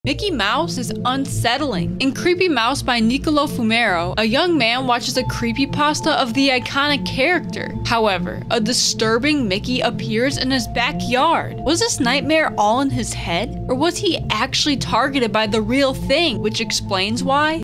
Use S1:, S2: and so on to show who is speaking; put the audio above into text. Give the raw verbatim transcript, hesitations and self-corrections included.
S1: Mickey Mouse is unsettling. In Creepy Mouse by Niccolò Fumero, a young man watches a creepypasta of the iconic character. However, a disturbing Mickey appears in his backyard. Was this nightmare all in his head? Or was he actually targeted by the real thing, which explains why?